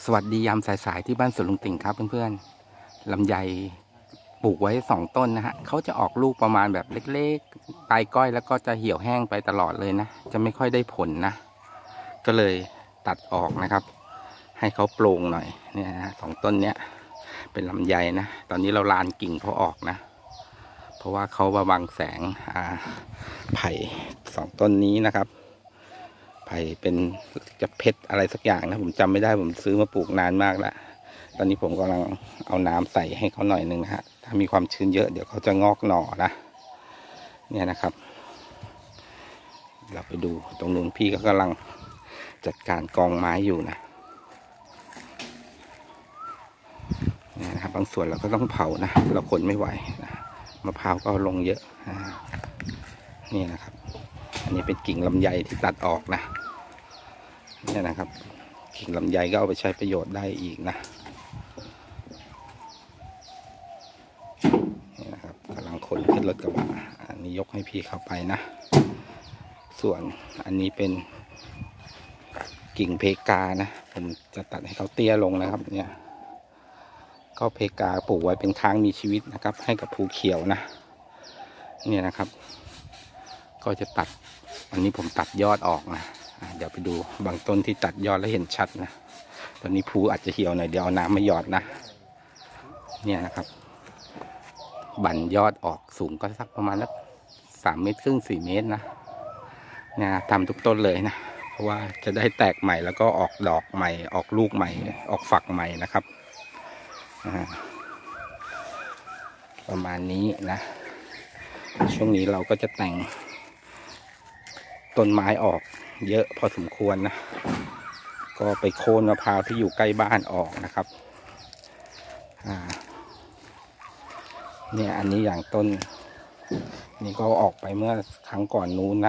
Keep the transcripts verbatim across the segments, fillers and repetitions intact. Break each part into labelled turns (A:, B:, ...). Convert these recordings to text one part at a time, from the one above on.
A: สวัสดียามสายๆที่บ้านสวนลุงติ่งครับเพื่อนๆลำไยปลูกไว้สองต้นนะฮะเขาจะออกลูกประมาณแบบเล็กๆปลายก้อยแล้วก็จะเหี่ยวแห้งไปตลอดเลยนะจะไม่ค่อยได้ผลนะก็เลยตัดออกนะครับให้เขาโปร่งหน่อยเนี่ยนะสองต้นเนี้ยเป็นลำไยนะตอนนี้เราลานกิ่งเขาออกนะเพราะว่าเขามาบังแสงไผ่สองต้นนี้นะครับไผ่เป็นจะเพชรอะไรสักอย่างนะผมจำไม่ได้ผมซื้อมาปลูกนานมากแล้วตอนนี้ผมกำลังเอาน้ำใส่ให้เขาหน่อยนึงนะฮะถ้ามีความชื้นเยอะเดี๋ยวเขาจะงอกหน่อนะเนี่ยนะครับเราไปดูตรงนู้นพี่ก็กำลังจัดการกองไม้อยู่นะเนี่ยนะครับบางส่วนเราก็ต้องเผานะเราขนไม่ไหวนะมะพร้าวก็ลงเยอะนี่นะครับอันนี้เป็นกิ่งลำไยที่ตัดออกนะเนี่ยนะครับกิ่งลำไยก็เอาไปใช้ประโยชน์ได้อีกนะนี่นะครับกำลังขนขึ้นรถกระบะอันนี้ยกให้พี่เข้าไปนะส่วนอันนี้เป็นกิ่งเพกานะผมจะตัดให้เขาเตี้ยลงนะครับเนี่ยก็เพกาปลูกไว้เป็นค้างมีชีวิตนะครับให้กับภูเขียวนะเนี่ยนะครับก็จะตัดอันนี้ผมตัดยอดออกนะเดี๋ยวไปดูบางต้นที่ตัดยอดแล้วเห็นชัดนะตอนนี้ภูอาจจะเหี่ยวหน่อยเดี๋ยวเอาน้ำมาหยอดนะเนี่ยนะครับบั่นยอดออกสูงก็สักประมาณสักสามเมตรครึ่งสี่เมตรนะเนี่ยทำทุกต้นเลยนะเพราะว่าจะได้แตกใหม่แล้วก็ออกดอกใหม่ออกลูกใหม่ออกฝักใหม่นะครับประมาณนี้นะช่วงนี้เราก็จะแต่งต้นไม้ออกเยอะพอสมควรนะก็ไปโค่นมะพร้าวที่อยู่ใกล้บ้านออกนะครับอ่าเนี่ยอันนี้อย่างต้นนี่ก็ออกไปเมื่อครั้งก่อนนู้นนะ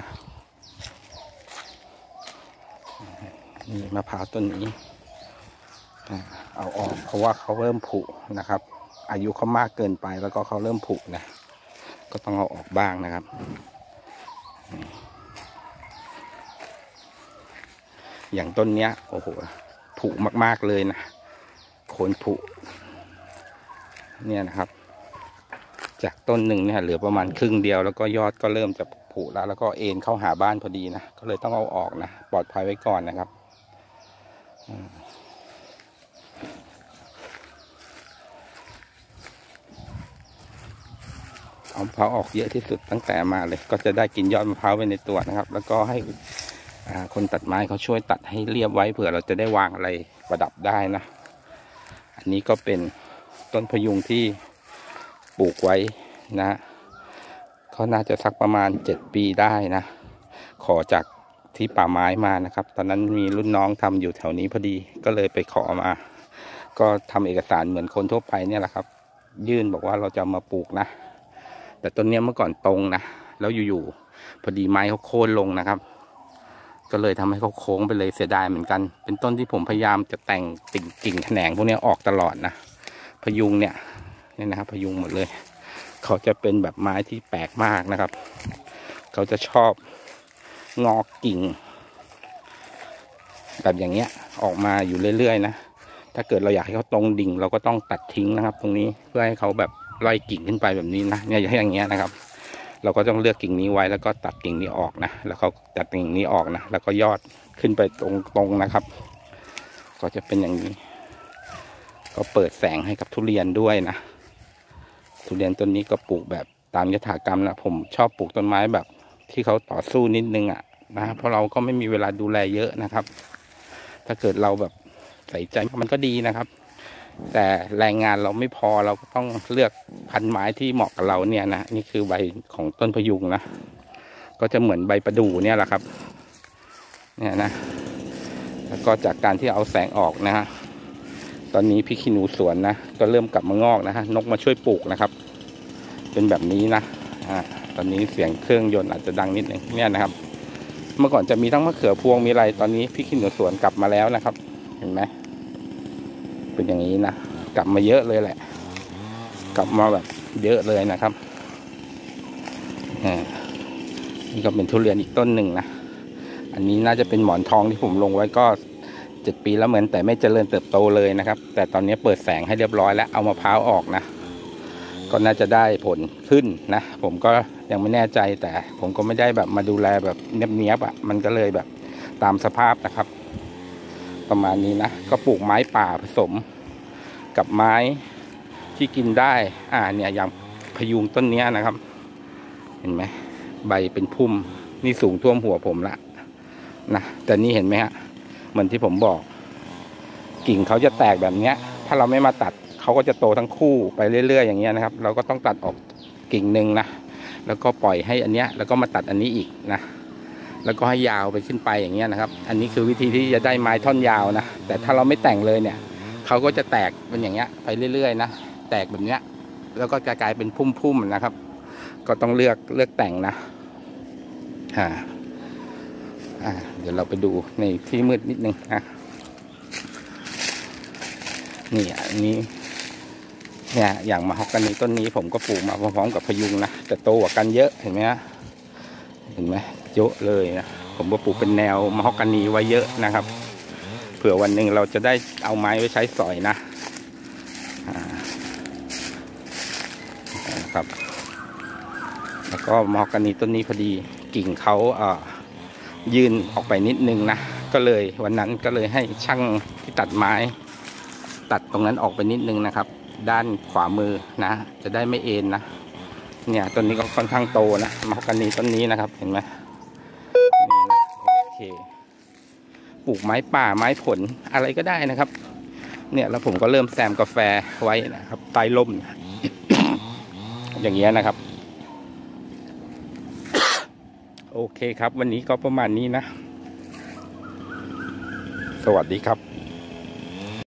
A: นี่มะพร้าวต้นนี้เอาออกเพราะว่าเขาเริ่มผุนะครับอายุเขามากเกินไปแล้วก็เขาเริ่มผุนะก็ต้องเอาออกบ้างนะครับอย่างต้นเนี้ยโอ้โหผุมากๆเลยนะโคนผุเนี่ยนะครับจากต้นหนึ่งเนี่ยเหลือประมาณครึ่งเดียวแล้วก็ยอดก็เริ่มจะผุแล้วแล้วก็เอ็นเข้าหาบ้านพอดีนะก็เลยต้องเอาออกนะปลอดภัยไว้ก่อนนะครับเอามะพร้าวออกเยอะที่สุดตั้งแต่มาเลยก็จะได้กินยอดมะพร้าวไว้ในตัวนะครับแล้วก็ให้คนตัดไม้เขาช่วยตัดให้เรียบไว้เผื่อเราจะได้วางอะไรประดับได้นะอันนี้ก็เป็นต้นพยุงที่ปลูกไว้นะเขาน่าจะสักประมาณเจ็ดปีได้นะขอจากที่ป่าไม้มานะครับตอนนั้นมีรุ่นน้องทำอยู่แถวนี้พอดีก็เลยไปขอมาก็ทำเอกสารเหมือนคนทั่วไปเนี่ยแหละครับยื่นบอกว่าเราจะมาปลูกนะแต่ต้นนี้เมื่อก่อนตรงนะแล้วอยู่ๆพอดีไม้เขาโค่นลงนะครับก็เลยทำให้เขาโค้งไปเลยเสียดายเหมือนกันเป็นต้นที่ผมพยายามจะแต่งติ่งกิ่งแขนงพวกนี้ออกตลอดนะพยุงเนี่ยนี่นะครับพยุงหมดเลยเขาจะเป็นแบบไม้ที่แปลกมากนะครับเขาจะชอบงอกกิ่งแบบอย่างเงี้ยออกมาอยู่เรื่อยๆนะถ้าเกิดเราอยากให้เขาตรงดิ่งเราก็ต้องตัดทิ้งนะครับตรงนี้เพื่อให้เขาแบบไล่กิ่งขึ้นไปแบบนี้นะเนี่ยอย่างเงี้ยนะครับเราก็ต้องเลือกกิ่งนี้ไว้แล้วก็ตัดกิ่งนี้ออกนะแล้วเขาตัดกิ่งนี้ออกนะแล้วก็ยอดขึ้นไปตรงๆนะครับก็จะเป็นอย่างนี้ก็เปิดแสงให้กับทุเรียนด้วยนะทุเรียนต้นนี้ก็ปลูกแบบตามยถากรรมนะผมชอบปลูกต้นไม้แบบที่เขาต่อสู้นิดนึงอ่ะนะเพราะเราก็ไม่มีเวลาดูแลเยอะนะครับถ้าเกิดเราแบบใส่ใจมันก็ดีนะครับแต่แรงงานเราไม่พอเราก็ต้องเลือกพันธุ์ไม้ที่เหมาะกับเราเนี่ยนะนี่คือใบของต้นพยุงนะก็จะเหมือนใบประดู่เนี่ยแหละครับเนี่ยนะแล้วก็จากการที่เอาแสงออกนะฮะตอนนี้พริกขี้หนูสวนนะก็เริ่มกลับมางอกนะฮะนกมาช่วยปลูกนะครับเป็นแบบนี้นะอ่าตอนนี้เสียงเครื่องยนต์อาจจะดังนิดนึงเนี่ยนะครับเมื่อก่อนจะมีทั้งมะเขือพวงมีอะไรตอนนี้พริกขี้หนูสวนกลับมาแล้วนะครับเห็นไหมเป็นอย่างนี้นะกลับมาเยอะเลยแหละกลับมาแบบเยอะเลยนะครับนี่ก็เป็นทุเรียนอีกต้นหนึ่งนะอันนี้น่าจะเป็นหมอนทองที่ผมลงไว้ก็เจ็ดปีแล้วเหมือนแต่ไม่เจริญเติบโตเลยนะครับแต่ตอนนี้เปิดแสงให้เรียบร้อยแล้วเอามะพร้าวออกนะก็น่าจะได้ผลขึ้นนะผมก็ยังไม่แน่ใจแต่ผมก็ไม่ได้แบบมาดูแลแบบเนียบๆอ่ะมันก็เลยแบบตามสภาพนะครับประมาณนี้นะก็ปลูกไม้ป่าผสมกับไม้ที่กินได้อ่าเนี่ยอย่างพยุงต้นนี้นะครับเห็นไหมใบเป็นพุ่มนี่สูงท่วมหัวผมละนะแต่นี่เห็นไหมฮะเหมือนที่ผมบอกกิ่งเขาจะแตกแบบนี้ถ้าเราไม่มาตัดเขาก็จะโตทั้งคู่ไปเรื่อยๆอย่างเงี้ยนะครับเราก็ต้องตัดออกกิ่งหนึ่งนะแล้วก็ปล่อยให้อันเนี้ยแล้วก็มาตัดอันนี้อีกนะแล้วก็ให้ยาวไปขึ้นไปอย่างเงี้ยนะครับอันนี้คือวิธีที่จะได้ไม้ท่อนยาวนะแต่ถ้าเราไม่แต่งเลยเนี่ยเขาก็จะแตกเป็นอย่างเงี้ยไปเรื่อยๆนะแตกแบบเนี้ยแล้วก็จะกลายเป็นพุ่มๆนะครับก็ต้องเลือกเลือกแต่งนะอ่าอ่าเดี๋ยวเราไปดูในที่มืดนิดนึงนะนี่อันนี้เนี่ยอย่างมะฮอกกานีต้นนี้ผมก็ปลูกมาพร้อมๆกับพยุงนะแต่โตกว่ากันเยอะเห็นไหมฮะเห็นไหมเยอะเลยนะผมก็ปลูกเป็นแนวมะฮอกกานีไว้เยอะนะครับเผื่อวันหนึ่งเราจะได้เอาไม้ไว้ใช้สอยนะนะครับแล้วก็มะฮอกกานีต้นนี้พอดีกิ่งเขาเอ่อยื่นออกไปนิดนึงนะก็เลยวันนั้นก็เลยให้ช่างที่ตัดไม้ตัดตรงนั้นออกไปนิดนึงนะครับด้านขวามือนะจะได้ไม่เอ็นนะเนี่ยต้นนี้ก็ค่อนข้างโตนะมะฮอกกานีต้นนี้นะครับเห็นไหมนี่นะโอเคปลูกไม้ป่าไม้ผลอะไรก็ได้นะครับเนี่ยแล้วผมก็เริ่มแซมกาแฟไว้นะครับใต้ร่ม อย่างเงี้ยนะครับโอเคครับวันนี้ก็ประมาณนี้นะสวัสดีครับ